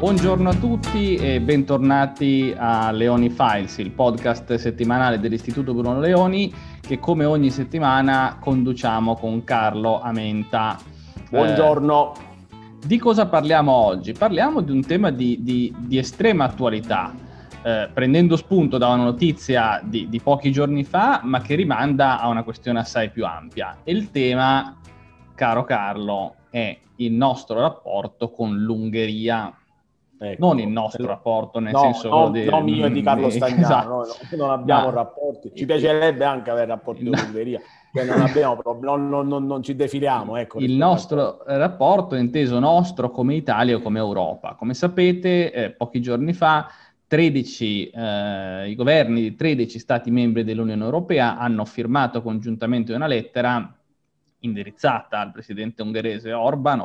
Buongiorno a tutti e bentornati a Leoni Files, il podcast settimanale dell'Istituto Bruno Leoni che come ogni settimana conduciamo con Carlo Amenta. Buongiorno. Di cosa parliamo oggi? Parliamo di un tema di estrema attualità, prendendo spunto da una notizia di pochi giorni fa, ma che rimanda a una questione assai più ampia. E il tema, caro Carlo, è il nostro rapporto con l'Ungheria. Ecco. Non il nostro rapporto, nel senso non mio e di Carlo Stagnaro. Esatto. Noi non abbiamo rapporti. Ci piacerebbe anche avere rapporti con l'Ungheria, cioè non abbiamo non ci defiliamo. Ecco, il nostro rapporto è inteso nostro come Italia o come Europa. Come sapete, pochi giorni fa 13, i governi di 13 Stati membri dell'Unione Europea hanno firmato congiuntamente una lettera indirizzata al presidente ungherese Orban,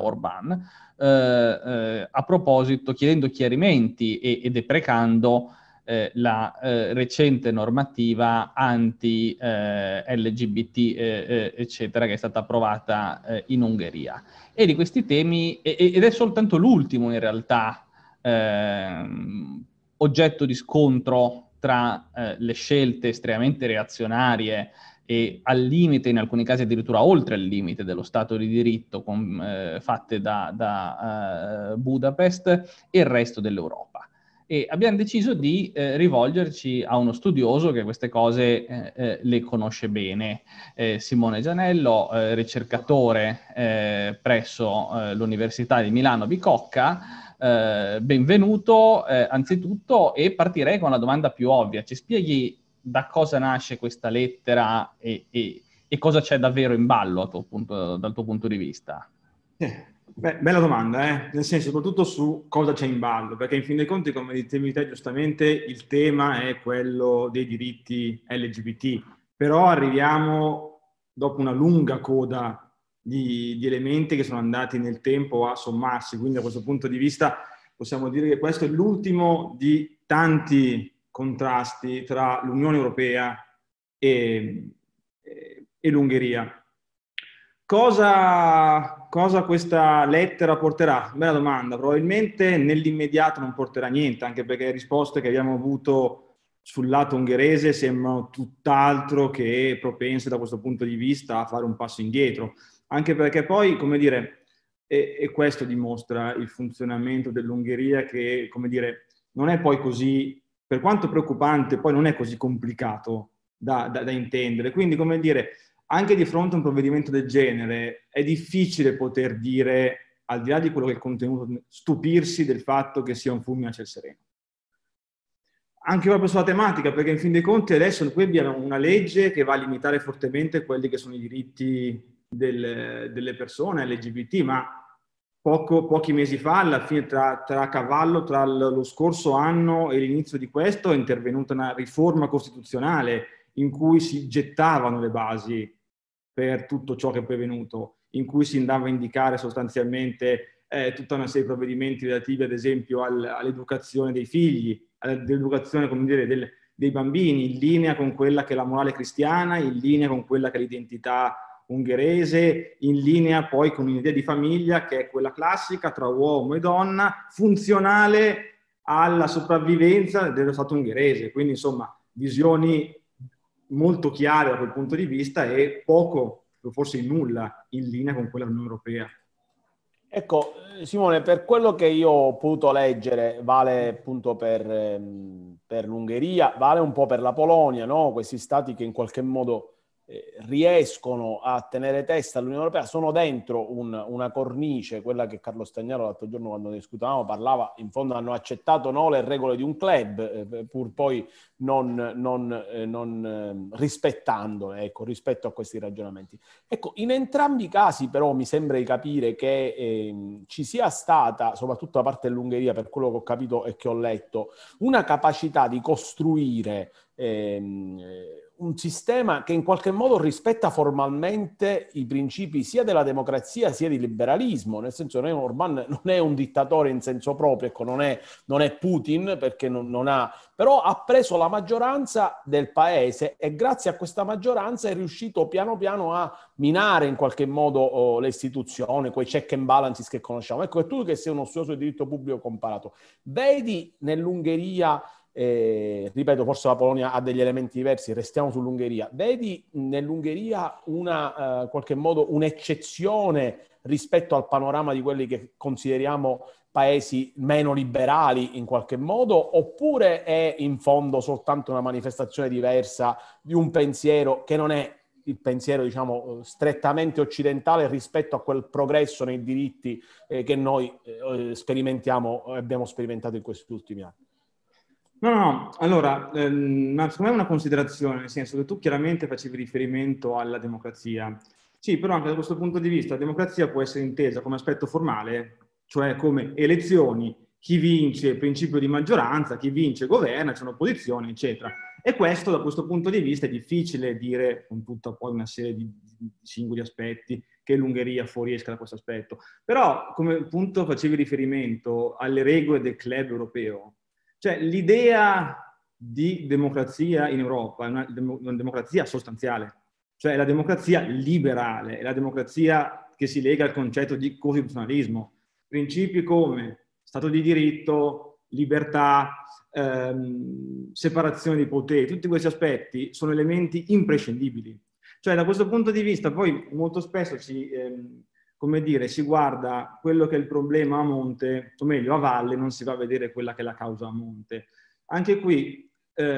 a proposito, chiedendo chiarimenti e deprecando la recente normativa anti-LGBT, eccetera, che è stata approvata in Ungheria. E di questi temi, ed è soltanto l'ultimo in realtà, oggetto di scontro tra le scelte estremamente reazionarie e al limite, in alcuni casi addirittura oltre il limite dello Stato di diritto fatte da Budapest e il resto dell'Europa. E abbiamo deciso di rivolgerci a uno studioso che queste cose le conosce bene, Simone Gianello, ricercatore presso l'Università di Milano Bicocca. Benvenuto anzitutto, e partirei con la domanda più ovvia. Ci spieghi da cosa nasce questa lettera e cosa c'è davvero in ballo dal tuo punto di vista? Bella domanda, nel senso, soprattutto su cosa c'è in ballo, perché in fin dei conti, come dicevi te giustamente, il tema è quello dei diritti LGBT, però arriviamo dopo una lunga coda di elementi che sono andati nel tempo a sommarsi, quindi da questo punto di vista possiamo dire che questo è l'ultimo di tanti contrasti tra l'Unione Europea e l'Ungheria. Cosa questa lettera porterà? Bella domanda. Probabilmente nell'immediato non porterà niente, anche perché le risposte che abbiamo avuto sul lato ungherese sembrano tutt'altro che propense da questo punto di vista a fare un passo indietro. Anche perché poi, come dire, e questo dimostra il funzionamento dell'Ungheria, che, come dire, non è poi così, per quanto preoccupante, poi non è così complicato da intendere. Quindi, come dire, anche di fronte a un provvedimento del genere è difficile poter dire, al di là di quello che è il contenuto, stupirsi del fatto che sia un fulmine a ciel sereno. Anche proprio sulla tematica, perché in fin dei conti adesso qui abbiamo una legge che va a limitare fortemente quelli che sono i diritti delle persone LGBT, ma pochi mesi fa, alla fine, tra cavallo tra lo scorso anno e l'inizio di questo, è intervenuta una riforma costituzionale in cui si gettavano le basi per tutto ciò che è poi venuto, in cui si andava a indicare sostanzialmente tutta una serie di provvedimenti relativi, ad esempio, all'educazione dei figli, all'educazione, come dire, dei bambini, in linea con quella che è la morale cristiana, in linea con quella che è l'identità ungherese, in linea poi con un'idea di famiglia che è quella classica tra uomo e donna, funzionale alla sopravvivenza dello Stato ungherese. Quindi, insomma, visioni molto chiare da quel punto di vista e poco, forse nulla, in linea con quella dell'Unione Europea. Ecco, Simone, per quello che io ho potuto leggere, vale appunto per l'Ungheria, vale un po' per la Polonia, no? Questi stati che in qualche modo riescono a tenere testa all'Unione Europea, sono dentro una cornice, quella che Carlo Stagnaro l'altro giorno, quando discutavamo, parlava, in fondo hanno accettato le regole di un club, pur poi non rispettandole, ecco, rispetto a questi ragionamenti. Ecco, in entrambi i casi però mi sembra di capire che ci sia stata, soprattutto da parte dell'Ungheria, per quello che ho capito e che ho letto, una capacità di costruire un sistema che in qualche modo rispetta formalmente i principi sia della democrazia sia del liberalismo, nel senso che Orbán non è un dittatore in senso proprio, ecco, non è Putin, perché non ha, però ha preso la maggioranza del paese e grazie a questa maggioranza è riuscito piano piano a minare in qualche modo le istituzioni, quei check and balances che conosciamo. Ecco, e tu che sei uno studioso di diritto pubblico comparato, vedi nell'Ungheria, ripeto, forse la Polonia ha degli elementi diversi, restiamo sull'Ungheria, vedi nell'Ungheria una, qualche modo, un'eccezione rispetto al panorama di quelli che consideriamo paesi meno liberali in qualche modo, oppure è in fondo soltanto una manifestazione diversa di un pensiero che non è il pensiero, diciamo, strettamente occidentale rispetto a quel progresso nei diritti che noi sperimentiamo, abbiamo sperimentato in questi ultimi anni? No, allora, secondo me è una considerazione, nel senso che tu chiaramente facevi riferimento alla democrazia. Sì, però anche da questo punto di vista la democrazia può essere intesa come aspetto formale, cioè come elezioni, chi vince principio di maggioranza, chi vince governa, c'è un'opposizione, eccetera. E questo da questo punto di vista è difficile dire, con tutta poi una serie di singoli aspetti, che l'Ungheria fuoriesca da questo aspetto. Però, come appunto facevi riferimento alle regole del club europeo, cioè l'idea di democrazia in Europa è una democrazia sostanziale, cioè è la democrazia liberale, è la democrazia che si lega al concetto di costituzionalismo. Principi come Stato di diritto, libertà, separazione dei poteri, tutti questi aspetti sono elementi imprescindibili. Cioè da questo punto di vista poi molto spesso come dire, si guarda quello che è il problema a monte, o meglio a valle, non si va a vedere quella che è la causa a monte. Anche qui,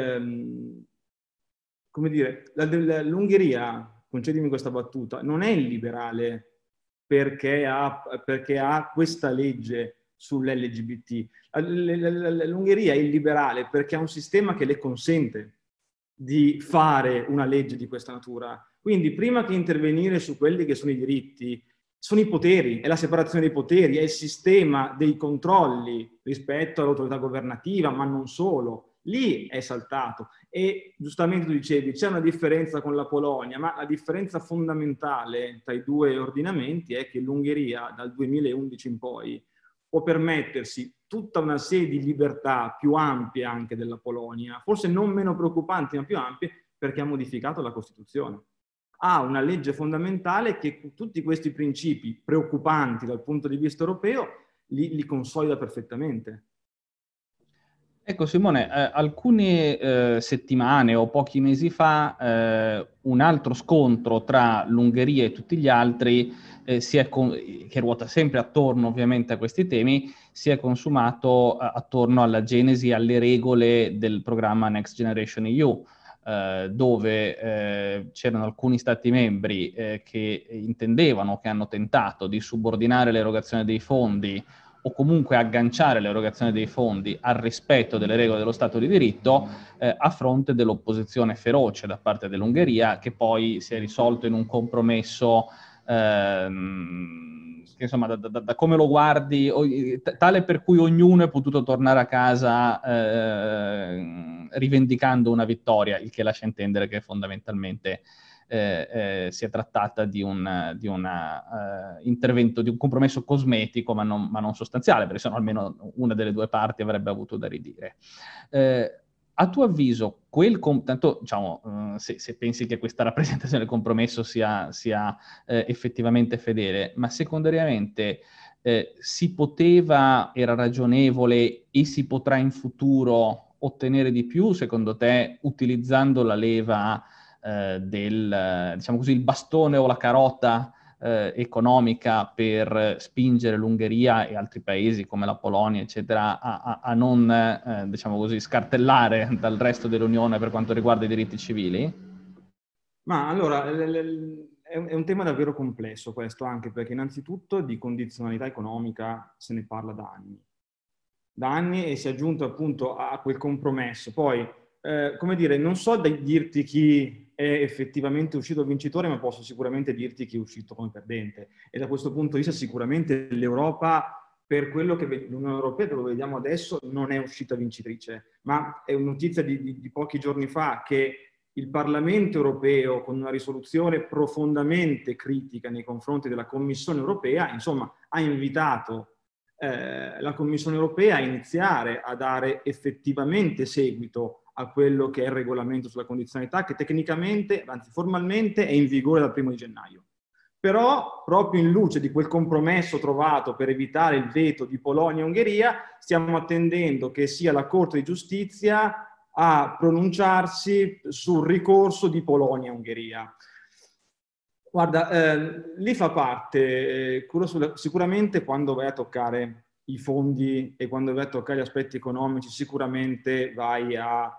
come dire, l'Ungheria, concedimi questa battuta, non è illiberale perché ha questa legge sull'LGBT. L'Ungheria è illiberale perché ha un sistema che le consente di fare una legge di questa natura. Quindi prima che intervenire su quelli che sono i diritti, sono i poteri, è la separazione dei poteri, è il sistema dei controlli rispetto all'autorità governativa, ma non solo. Lì è saltato. E giustamente tu dicevi, c'è una differenza con la Polonia, ma la differenza fondamentale tra i due ordinamenti è che l'Ungheria dal 2011 in poi può permettersi tutta una serie di libertà più ampie anche della Polonia, forse non meno preoccupanti, ma più ampie, perché ha modificato la Costituzione. Ha una legge fondamentale che tutti questi principi preoccupanti dal punto di vista europeo li consolida perfettamente. Ecco Simone, alcune settimane o pochi mesi fa un altro scontro tra l'Ungheria e tutti gli altri, che ruota sempre attorno ovviamente a questi temi, si è consumato attorno alla genesi e alle regole del programma Next Generation EU. Dove c'erano alcuni stati membri che intendevano, che hanno tentato di subordinare l'erogazione dei fondi o comunque agganciare l'erogazione dei fondi al rispetto delle regole dello Stato di diritto a fronte dell'opposizione feroce da parte dell'Ungheria, che poi si è risolto in un compromesso che insomma da come lo guardi, tale per cui ognuno è potuto tornare a casa rivendicando una vittoria, il che lascia intendere che fondamentalmente si è trattata di un intervento, di un compromesso cosmetico ma non sostanziale, perché sennò almeno una delle due parti avrebbe avuto da ridire. A tuo avviso, tanto diciamo, se pensi che questa rappresentazione del compromesso sia effettivamente fedele, ma secondariamente si poteva, era ragionevole e si potrà in futuro ottenere di più, secondo te, utilizzando la leva diciamo così, il bastone o la carota economica per spingere l'Ungheria e altri paesi come la Polonia, eccetera, a non, diciamo così, scartellare dal resto dell'Unione per quanto riguarda i diritti civili? Ma allora, è un tema davvero complesso questo, anche perché innanzitutto di condizionalità economica se ne parla da anni e si è giunto appunto a quel compromesso. Poi, come dire, non so dirti chi è effettivamente uscito vincitore, ma posso sicuramente dirti chi è uscito come perdente. E da questo punto di vista sicuramente l'Europa, per quello che l'Unione Europea, che lo vediamo adesso, non è uscita vincitrice. Ma è una notizia di pochi giorni fa che il Parlamento europeo, con una risoluzione profondamente critica nei confronti della Commissione europea, insomma, ha invitato la Commissione europea a iniziare a dare effettivamente seguito a quello che è il regolamento sulla condizionalità, che tecnicamente, anzi formalmente, è in vigore dal 1° di gennaio. Però, proprio in luce di quel compromesso trovato per evitare il veto di Polonia e Ungheria, stiamo attendendo che sia la Corte di Giustizia a pronunciarsi sul ricorso di Polonia e Ungheria. Guarda, lì fa parte, sicuramente quando vai a toccare i fondi e quando vai a toccare gli aspetti economici, sicuramente vai a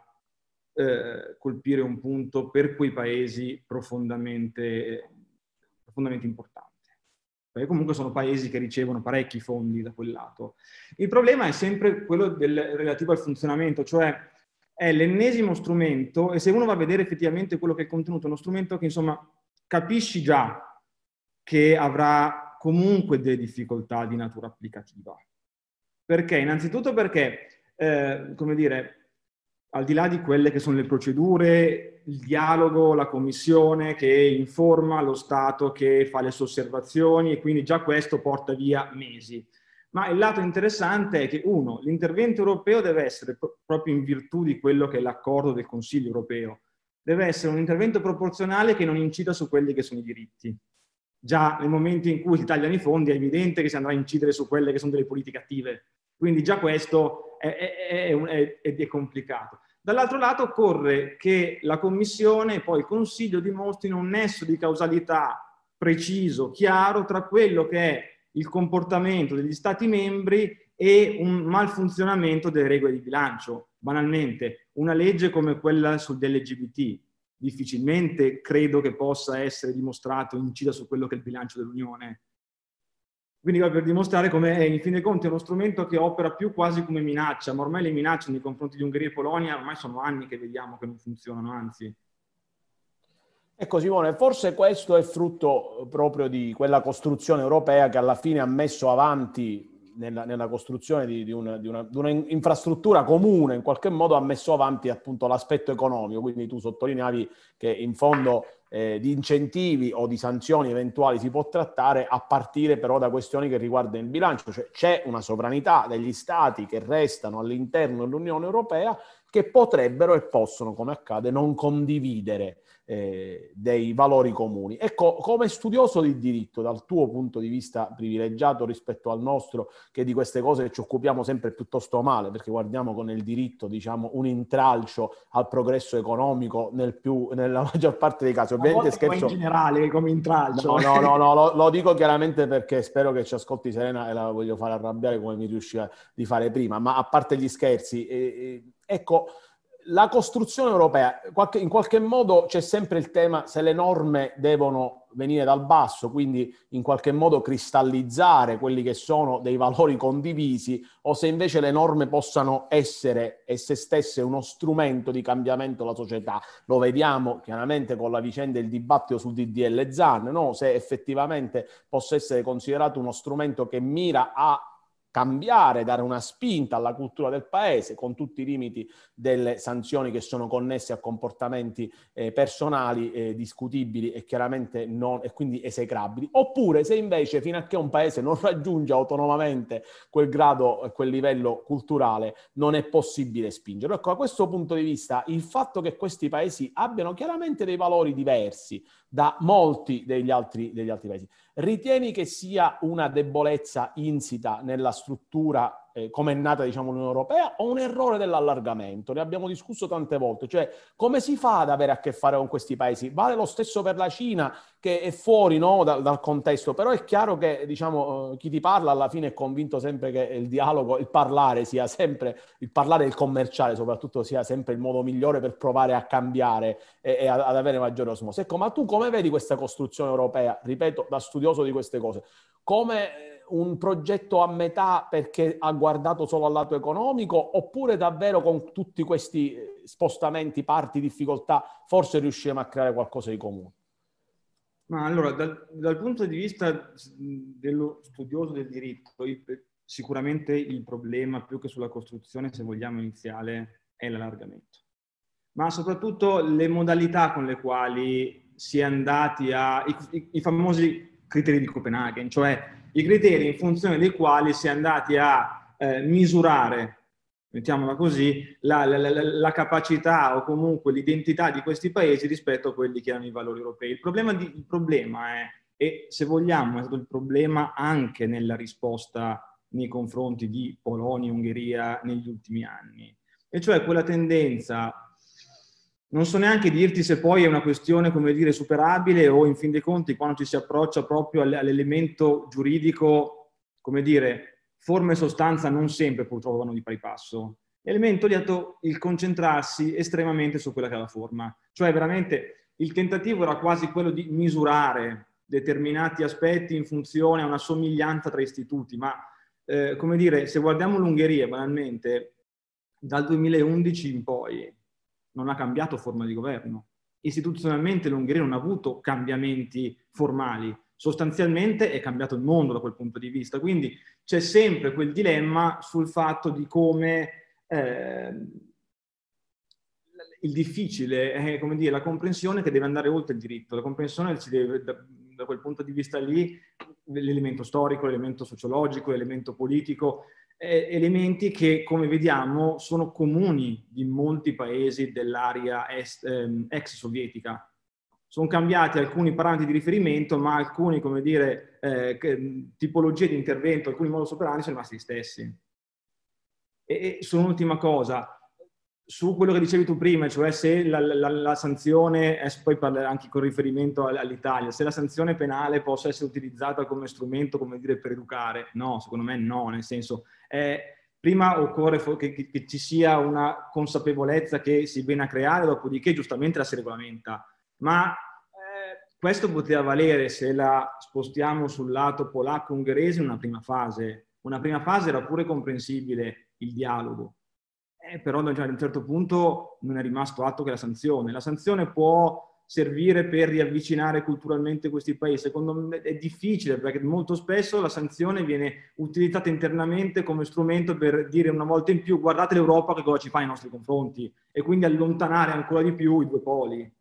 colpire un punto per quei paesi profondamente importante. Perché comunque sono paesi che ricevono parecchi fondi da quel lato. Il problema è sempre quello relativo al funzionamento, cioè è l'ennesimo strumento, e se uno va a vedere effettivamente quello che è il contenuto, è uno strumento che insomma capisci già che avrà comunque delle difficoltà di natura applicativa. Perché? Innanzitutto perché, come dire, al di là di quelle che sono le procedure, il dialogo, la commissione che informa lo Stato, che fa le sue osservazioni, e quindi già questo porta via mesi. Ma il lato interessante è che, uno, l'intervento europeo deve essere, proprio in virtù di quello che è l'accordo del Consiglio europeo, deve essere un intervento proporzionale che non incida su quelli che sono i diritti. Già nel momento in cui si tagliano i fondi è evidente che si andrà a incidere su quelle che sono delle politiche attive. Quindi già questo è complicato. Dall'altro lato occorre che la Commissione e poi il Consiglio dimostrino un nesso di causalità preciso, chiaro, tra quello che è il comportamento degli Stati membri e un malfunzionamento delle regole di bilancio. Banalmente, una legge come quella sull'LGBT difficilmente credo che possa essere dimostrato incida su quello che è il bilancio dell'Unione. Quindi per dimostrare come in fin dei conti è uno strumento che opera più quasi come minaccia, ma ormai le minacce nei confronti di Ungheria e Polonia ormai sono anni che vediamo che non funzionano, anzi. Ecco Simone, forse questo è frutto proprio di quella costruzione europea che alla fine ha messo avanti nella costruzione di una infrastruttura comune, in qualche modo ha messo avanti appunto l'aspetto economico. Quindi tu sottolineavi che in fondo di incentivi o di sanzioni eventuali si può trattare, a partire però da questioni che riguardano il bilancio, cioè c'è una sovranità degli stati che restano all'interno dell'Unione Europea che potrebbero e possono, come accade, non condividere dei valori comuni. Ecco, come studioso di diritto, dal tuo punto di vista privilegiato rispetto al nostro, che di queste cose ci occupiamo sempre piuttosto male, perché guardiamo con il diritto, diciamo, un intralcio al progresso economico nella maggior parte dei casi. Ovviamente scherzo. In generale, come intralcio. No, lo dico chiaramente perché spero che ci ascolti Serena e la voglio fare arrabbiare come mi riusciva di fare prima, ma a parte gli scherzi, ecco, la costruzione europea, in qualche modo c'è sempre il tema se le norme devono venire dal basso, quindi in qualche modo cristallizzare quelli che sono dei valori condivisi, o se invece le norme possano essere esse stesse uno strumento di cambiamento della società. Lo vediamo chiaramente con la vicenda del dibattito sul DDL Zan, no? Se effettivamente possa essere considerato uno strumento che mira a cambiare, dare una spinta alla cultura del paese, con tutti i limiti delle sanzioni che sono connesse a comportamenti personali discutibili e chiaramente non, e quindi esecrabili, oppure se invece fino a che un paese non raggiunge autonomamente quel grado, quel livello culturale, non è possibile spingere. Ecco, a questo punto di vista, il fatto che questi paesi abbiano chiaramente dei valori diversi da molti degli altri paesi, ritieni che sia una debolezza insita nella struttura come è nata, diciamo, l'Unione Europea, o un errore dell'allargamento? Ne abbiamo discusso tante volte, cioè come si fa ad avere a che fare con questi paesi? Vale lo stesso per la Cina, che è fuori, no, dal contesto, però è chiaro che, diciamo, chi ti parla alla fine è convinto sempre che il dialogo, il parlare sia sempre, il parlare e il commerciale soprattutto sia sempre il modo migliore per provare a cambiare e ad avere maggiore osmosi. Ecco, ma tu come vedi questa costruzione europea? Ripeto, da studioso di queste cose, come un progetto a metà perché ha guardato solo al lato economico, oppure davvero con tutti questi spostamenti, parti, difficoltà, forse riusciremo a creare qualcosa di comune? Ma allora, dal punto di vista dello studioso del diritto, sicuramente il problema, più che sulla costruzione, se vogliamo, iniziale, è l'allargamento. ma soprattutto le modalità con le quali si è andati i famosi criteri di Copenaghen, cioè i criteri in funzione dei quali si è andati a misurare, mettiamola così, la capacità o comunque l'identità di questi paesi rispetto a quelli che erano i valori europei. Il problema è, e se vogliamo è stato il problema anche nella risposta nei confronti di Polonia e Ungheria negli ultimi anni, e cioè quella tendenza, non so neanche dirti se poi è una questione, come dire, superabile o in fin dei conti quando ci si approccia proprio all'elemento giuridico, come dire, forma e sostanza non sempre purtroppo vanno di pari passo. L'elemento è stato il concentrarsi estremamente su quella che è la forma, cioè veramente il tentativo era quasi quello di misurare determinati aspetti in funzione a una somiglianza tra istituti, ma come dire, se guardiamo l'Ungheria banalmente, dal 2011 in poi non ha cambiato forma di governo. Istituzionalmente l'Ungheria non ha avuto cambiamenti formali, sostanzialmente è cambiato il mondo da quel punto di vista, quindi c'è sempre quel dilemma sul fatto di come il difficile è, come dire, la comprensione che deve andare oltre il diritto, la comprensione si deve, da quel punto di vista lì, l'elemento storico, l'elemento sociologico, l'elemento politico, elementi che, come vediamo, sono comuni di molti paesi dell'area ex sovietica. Sono cambiati alcuni parametri di riferimento, ma alcuni, come dire, tipologie di intervento, alcuni modus operandi sono rimasti gli stessi. E su un'ultima cosa, su quello che dicevi tu prima, cioè se la sanzione, poi parlerò anche con riferimento all'Italia, se la sanzione penale possa essere utilizzata come strumento, come dire, per educare, no, secondo me no, nel senso, prima occorre che ci sia una consapevolezza che si viene a creare, dopodiché giustamente la si regolamenta, ma questo poteva valere se la spostiamo sul lato polacco-ungherese in una prima fase. Una prima fase era pure comprensibile il dialogo, però a un certo punto non è rimasto atto che la sanzione può servire per riavvicinare culturalmente questi paesi. Secondo me è difficile, perché molto spesso la sanzione viene utilizzata internamente come strumento per dire una volta in più: guardate l'Europa che cosa ci fa nei nostri confronti, e quindi allontanare ancora di più i due poli.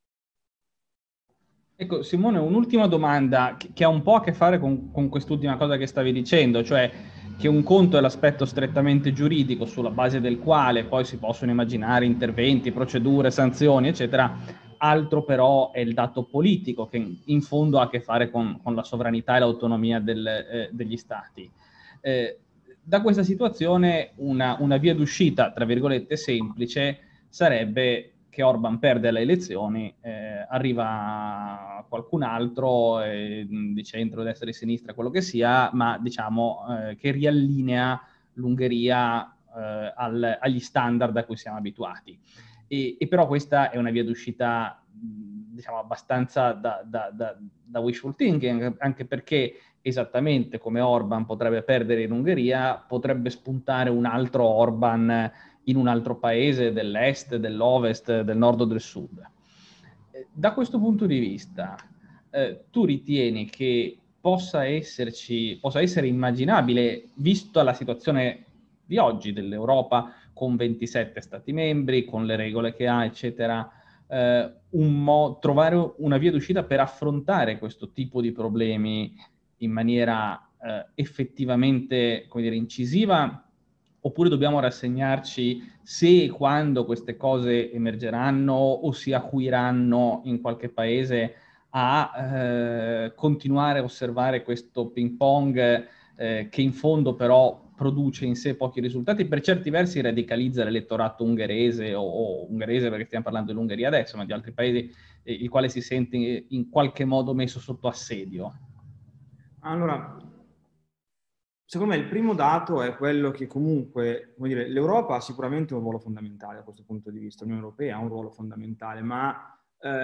Ecco, Simone, un'ultima domanda che ha un po' a che fare con quest'ultima cosa che stavi dicendo, cioè che un conto è l'aspetto strettamente giuridico, sulla base del quale poi si possono immaginare interventi, procedure, sanzioni, eccetera. Altro però è il dato politico, che in fondo ha a che fare con la sovranità e l'autonomia degli stati. Da questa situazione una via d'uscita, tra virgolette, semplice, sarebbe che Orban perde le elezioni, arriva qualcun altro di centro, destra, di sinistra, quello che sia, ma diciamo che riallinea l'Ungheria agli standard a cui siamo abituati. E però questa è una via d'uscita, diciamo, abbastanza da wishful thinking, anche perché esattamente come Orban potrebbe perdere in Ungheria, potrebbe spuntare un altro Orban in un altro paese dell'est, dell'ovest, del nord o del sud. Da questo punto di vista, tu ritieni che possa essere immaginabile, vista la situazione di oggi dell'Europa, con 27 Stati membri, con le regole che ha, eccetera, trovare una via d'uscita per affrontare questo tipo di problemi in maniera effettivamente, come dire, incisiva, oppure dobbiamo rassegnarci se e quando queste cose emergeranno o si acuiranno in qualche paese a continuare a osservare questo ping pong che in fondo però produce in sé pochi risultati, per certi versi radicalizza l'elettorato ungherese o ungherese, perché stiamo parlando dell'Ungheria adesso, ma di altri paesi, il quale si sente in qualche modo messo sotto assedio? Allora, secondo me il primo dato è quello che comunque, come dire, l'Europa ha sicuramente un ruolo fondamentale da questo punto di vista, l'Unione Europea ha un ruolo fondamentale, ma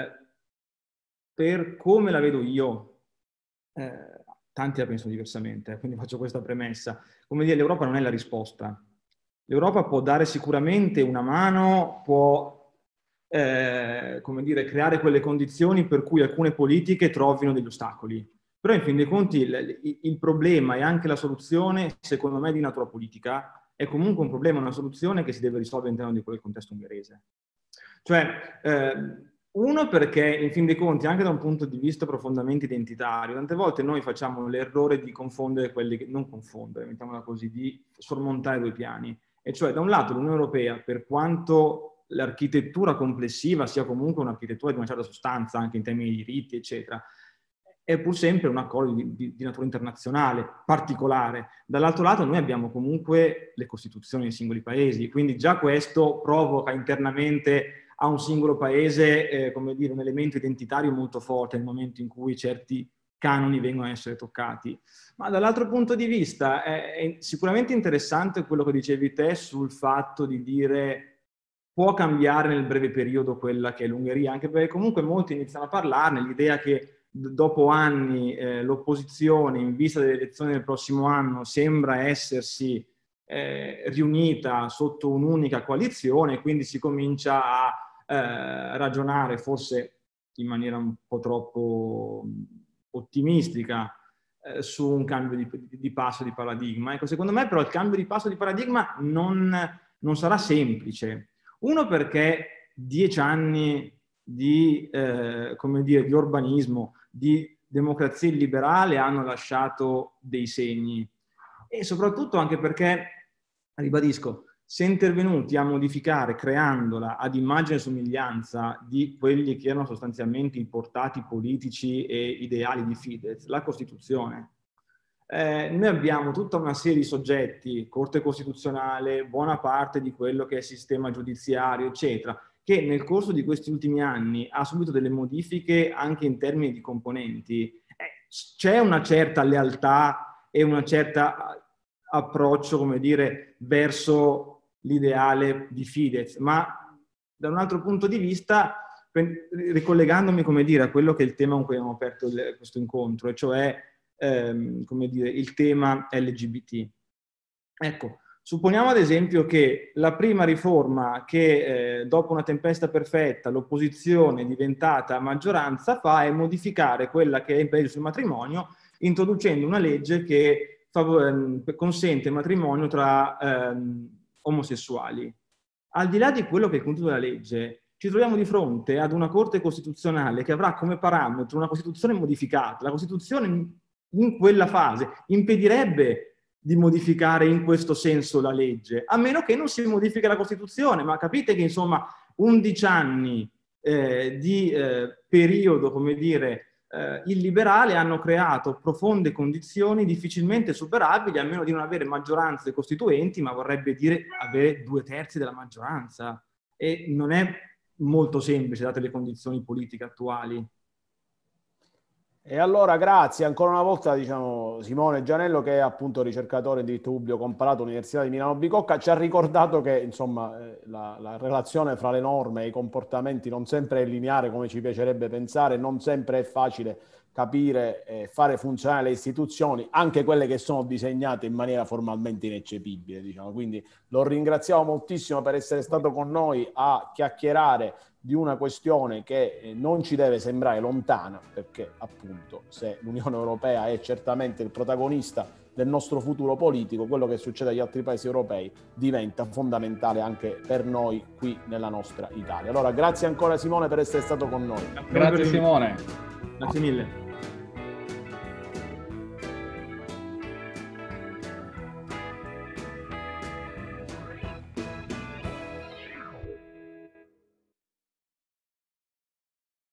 per come la vedo io, tanti la pensano diversamente, quindi faccio questa premessa. Come dire, l'Europa non è la risposta. L'Europa può dare sicuramente una mano, può come dire, creare quelle condizioni per cui alcune politiche trovino degli ostacoli. Però in fin dei conti il problema e anche la soluzione, secondo me, di natura politica, è comunque un problema, una soluzione che si deve risolvere all'interno di quel contesto ungherese. Cioè, uno, perché in fin dei conti, anche da un punto di vista profondamente identitario, tante volte noi facciamo l'errore di confondere quelli che, non confondere, mettiamola così, di sormontare due piani. E cioè, da un lato l'Unione Europea, per quanto l'architettura complessiva sia comunque un'architettura di una certa sostanza, anche in termini di diritti, eccetera, è pur sempre un accordo di natura internazionale particolare. Dall'altro lato noi abbiamo comunque le costituzioni dei singoli paesi, quindi già questo provoca internamente a un singolo paese, come dire, un elemento identitario molto forte nel momento in cui certi canoni vengono a essere toccati. Ma dall'altro punto di vista è sicuramente interessante quello che dicevi te sul fatto di dire può cambiare nel breve periodo quella che è l'Ungheria, anche perché comunque molti iniziano a parlarne, l'idea che dopo anni l'opposizione in vista delle elezioni del prossimo anno sembra essersi riunita sotto un'unica coalizione, quindi si comincia a ragionare forse in maniera un po' troppo ottimistica su un cambio di passo di paradigma. Ecco, secondo me però il cambio di passo di paradigma non sarà semplice. Uno, perché 10 anni di, come dire, di urbanismo, di democrazia illiberale hanno lasciato dei segni, e soprattutto anche perché, ribadisco, si è intervenuti a modificare, creandola ad immagine e somiglianza di quelli che erano sostanzialmente i portati politici e ideali di Fidesz, la Costituzione. Noi abbiamo tutta una serie di soggetti, Corte Costituzionale, buona parte di quello che è il sistema giudiziario, eccetera, che nel corso di questi ultimi anni ha subito delle modifiche anche in termini di componenti. C'è una certa lealtà e una certa approccio, come dire, verso l'ideale di Fidesz, ma da un altro punto di vista, ricollegandomi, come dire, a quello che è il tema con cui abbiamo aperto questo incontro, e cioè, come dire, il tema LGBT. Ecco, supponiamo ad esempio che la prima riforma che dopo una tempesta perfetta l'opposizione diventata maggioranza fa è modificare quella che è il legge sul matrimonio, introducendo una legge che consente il matrimonio tra omosessuali. Al di là di quello che è il contenuto della legge, ci troviamo di fronte ad una Corte Costituzionale che avrà come parametro una Costituzione modificata. La Costituzione in quella fase impedirebbe di modificare in questo senso la legge, a meno che non si modifichi la Costituzione. Ma capite che, insomma, 11 anni di periodo, come dire, illiberale hanno creato profonde condizioni difficilmente superabili, a meno di non avere maggioranze costituenti, ma vorrebbe dire avere 2/3 della maggioranza, e non è molto semplice date le condizioni politiche attuali. E allora grazie ancora una volta, diciamo, Simone Gianello, che è appunto ricercatore in diritto pubblico comparato all'Università di Milano Bicocca, ci ha ricordato che, insomma, la relazione fra le norme e i comportamenti non sempre è lineare come ci piacerebbe pensare, non sempre è facile capire e fare funzionare le istituzioni, anche quelle che sono disegnate in maniera formalmente ineccepibile, diciamo. Quindi lo ringraziamo moltissimo per essere stato con noi a chiacchierare di una questione che non ci deve sembrare lontana, perché appunto se l'Unione Europea è certamente il protagonista del nostro futuro politico, quello che succede agli altri paesi europei diventa fondamentale anche per noi qui nella nostra Italia. Allora grazie ancora Simone per essere stato con noi. Grazie Simone. Grazie mille.